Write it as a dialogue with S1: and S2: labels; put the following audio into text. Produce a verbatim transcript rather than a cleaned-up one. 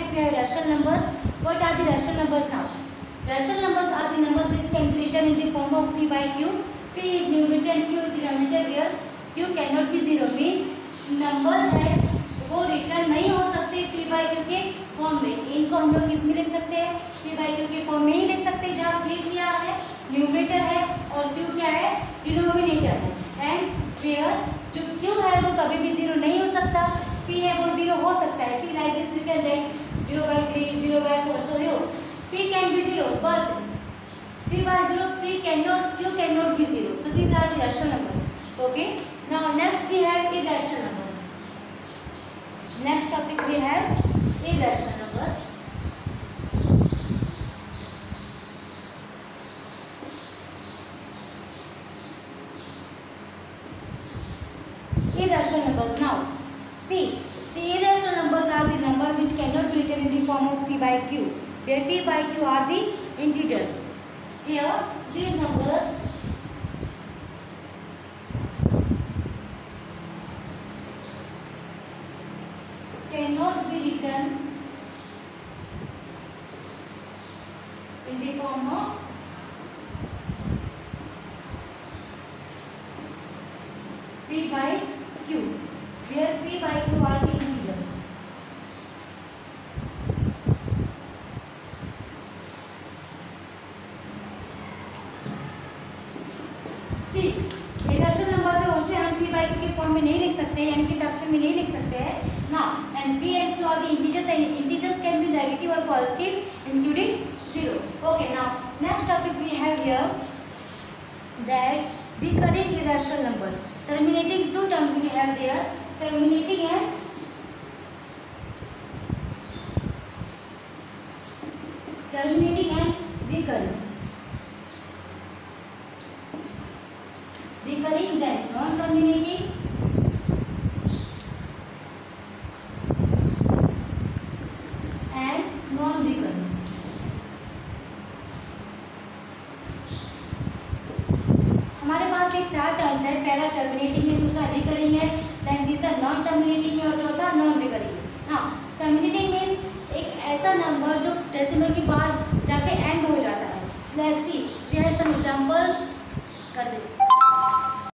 S1: topic we have rational numbers. What are the rational numbers now? Rational numbers are the numbers which can be written in the form of p by q. P is numerator and q is denominator where q cannot be zero. Means number है वो return नहीं हो सकते p by q के form में. इनको हम लोग किस में लिख सकते हैं? p by q के फॉर्म में ही लिख सकते हैं जहाँ p क्या है? न्यूमरेटर है और q क्या है? डिनोमिनेटर है. एंड वेयर जो q है वो कभी भी जीरो नहीं हो सकता. p है वो जीरो हो सकता है. See like this you can write zero by three, zero by four. So here p can be zero but three by zero p cannot, q cannot be zero. So these are the rational numbers. Okay. Now next we have irrational numbers. Next topic we have irrational numbers. Irrational numbers. Now see, the irrational numbers are the number which cannot be written in the form of p by q. Where p by q are the integers. Here these numbers cannot be written in the form of p by q, where p by q are the integers. See, irrational number से उसे हम p by q के form में नहीं लिख सकते, यानी कि फ्रैक्शन में नहीं लिख सकते हैं ना. And p and q are the integers and integers can be negative or positive including zero. Okay, now next topic we have here that recurring irrational numbers. Terminating two terms we have there, terminating and terminating and recurring. Recurring then non-terminating and non-recurring. हमारे पास एक चार terms है. पहला terminating है, दूसरा recurring है, then तीसरा non terminating है और चौथा नॉन रिकरिंग है. हाँ, टर्मिनेटिंग मीन्स एक ऐसा नंबर जो डेसिमल के बाद जाके एंड हो जाता है. Let's see, we have some examples कर देते हैं.